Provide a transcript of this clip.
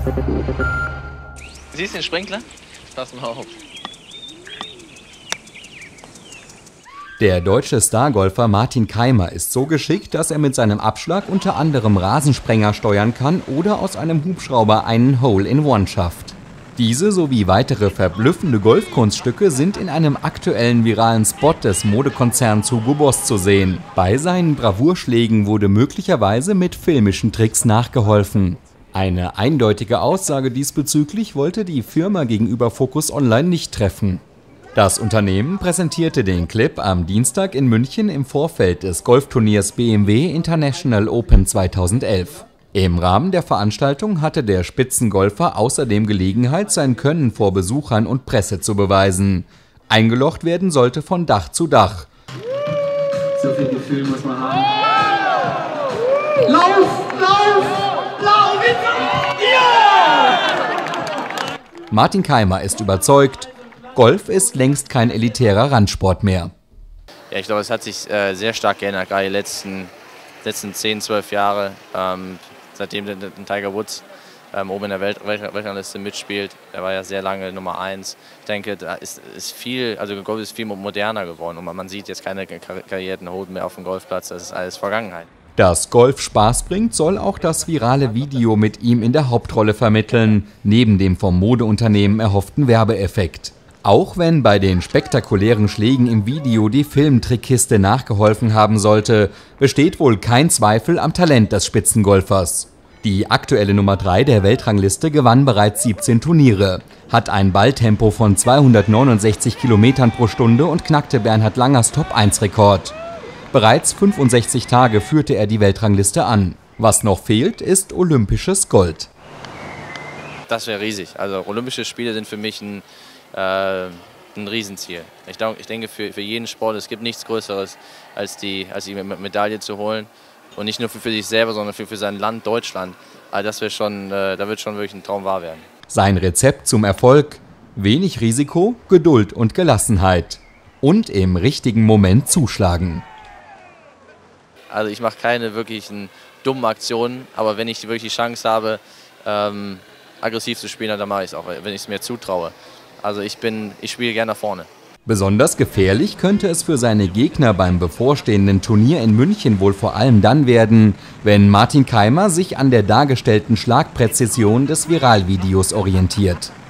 Siehst du den Sprinkler? Pass mal auf. Der deutsche Stargolfer Martin Kaymer ist so geschickt, dass er mit seinem Abschlag unter anderem Rasensprenger steuern kann oder aus einem Hubschrauber einen Hole-in-One schafft. Diese sowie weitere verblüffende Golfkunststücke sind in einem aktuellen viralen Spot des Modekonzerns Hugo Boss zu sehen. Bei seinen Bravourschlägen wurde möglicherweise mit filmischen Tricks nachgeholfen. Eine eindeutige Aussage diesbezüglich wollte die Firma gegenüber Focus Online nicht treffen. Das Unternehmen präsentierte den Clip am Dienstag in München im Vorfeld des Golfturniers BMW International Open 2011. Im Rahmen der Veranstaltung hatte der Spitzengolfer außerdem Gelegenheit, sein Können vor Besuchern und Presse zu beweisen. Eingelocht werden sollte von Dach zu Dach. So viel Gefühl muss man haben. Lauf! Lauf! Lauf! Ja! Martin Kaymer ist überzeugt, Golf ist längst kein elitärer Randsport mehr. Ja, ich glaube, es hat sich sehr stark geändert, gerade die letzten 10, 12 Jahre, seitdem der Tiger Woods oben in der Weltrangliste mitspielt. Er war ja sehr lange Nummer 1. Ich denke, da ist viel, also Golf ist viel moderner geworden und man sieht jetzt keine karierten Hoden mehr auf dem Golfplatz, das ist alles Vergangenheit. Dass Golf Spaß bringt, soll auch das virale Video mit ihm in der Hauptrolle vermitteln, neben dem vom Modeunternehmen erhofften Werbeeffekt. Auch wenn bei den spektakulären Schlägen im Video die Filmtrickkiste nachgeholfen haben sollte, besteht wohl kein Zweifel am Talent des Spitzengolfers. Die aktuelle Nummer 3 der Weltrangliste gewann bereits 17 Turniere, hat ein Balltempo von 269 km pro Stunde und knackte Bernhard Langers Top-1-Rekord. Bereits 65 Tage führte er die Weltrangliste an. Was noch fehlt, ist olympisches Gold. Das wäre riesig. Also Olympische Spiele sind für mich ein Riesenziel. Ich denke für jeden Sport, es gibt nichts Größeres, als die Medaille zu holen. Und nicht nur für sich selber, sondern für sein Land Deutschland. Also das da wird schon wirklich ein Traum wahr werden. Sein Rezept zum Erfolg: wenig Risiko, Geduld und Gelassenheit. Und im richtigen Moment zuschlagen. Also ich mache keine wirklichen dummen Aktionen, aber wenn ich wirklich die Chance habe, aggressiv zu spielen, dann mache ich es auch, wenn ich es mir zutraue. Also ich spiele gerne nach vorne. Besonders gefährlich könnte es für seine Gegner beim bevorstehenden Turnier in München wohl vor allem dann werden, wenn Martin Kaymer sich an der dargestellten Schlagpräzision des Viralvideos orientiert.